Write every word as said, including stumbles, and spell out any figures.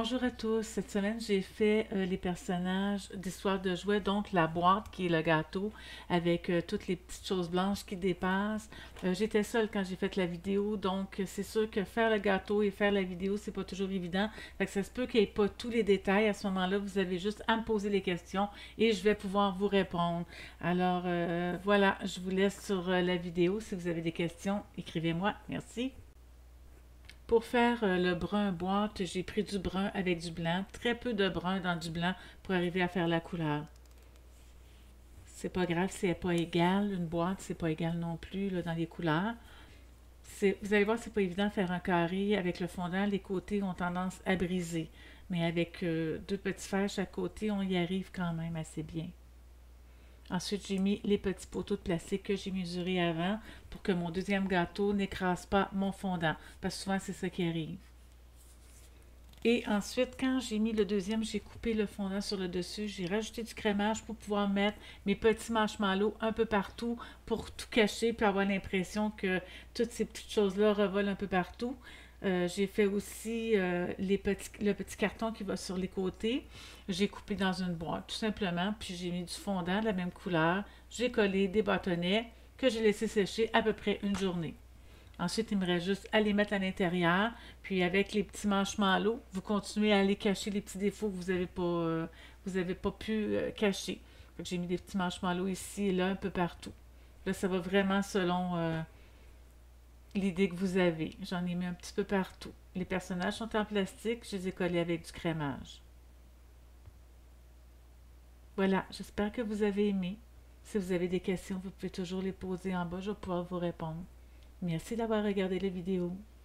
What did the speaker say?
Bonjour à tous. Cette semaine, j'ai fait euh, les personnages d'Histoire de jouets, donc la boîte qui est le gâteau avec euh, toutes les petites choses blanches qui dépassent. Euh, j'étais seule quand j'ai fait la vidéo, donc euh, c'est sûr que faire le gâteau et faire la vidéo, c'est pas toujours évident. Fait que ça se peut qu'il n'y ait pas tous les détails. À ce moment-là, vous avez juste à me poser les questions et je vais pouvoir vous répondre. Alors euh, voilà, je vous laisse sur euh, la vidéo. Si vous avez des questions, écrivez-moi. Merci. Pour faire euh, le brun boîte, j'ai pris du brun avec du blanc, très peu de brun dans du blanc pour arriver à faire la couleur. C'est pas grave si elle n'est pas égale, une boîte, c'est pas égal non plus là, dans les couleurs. C'est- vous allez voir, c'est pas évident de faire un carré avec le fondant, les côtés ont tendance à briser. Mais avec euh, deux petits fers chaque côté, on y arrive quand même assez bien. Ensuite, j'ai mis les petits poteaux de plastique que j'ai mesurés avant pour que mon deuxième gâteau n'écrase pas mon fondant. Parce que souvent, c'est ça qui arrive. Et ensuite, quand j'ai mis le deuxième, j'ai coupé le fondant sur le dessus. J'ai rajouté du crémage pour pouvoir mettre mes petits marshmallows un peu partout pour tout cacher puis avoir l'impression que toutes ces petites choses-là revolent un peu partout. Euh, j'ai fait aussi euh, les petits, le petit carton qui va sur les côtés. J'ai coupé dans une boîte, tout simplement. Puis j'ai mis du fondant de la même couleur. J'ai collé des bâtonnets que j'ai laissé sécher à peu près une journée. Ensuite, il me reste juste à les mettre à l'intérieur. Puis avec les petits marshmallows, vous continuez à aller cacher les petits défauts que vous n'avez pas, euh, vous avez pas pu euh, cacher. Fait que j'ai mis des petits marshmallows ici et là, un peu partout. Là, ça va vraiment selon euh, l'idée que vous avez. J'en ai mis un petit peu partout. Les personnages sont en plastique, je les ai collés avec du crémage. Voilà, j'espère que vous avez aimé. Si vous avez des questions, vous pouvez toujours les poser en bas, je vais pouvoir vous répondre. Merci d'avoir regardé la vidéo.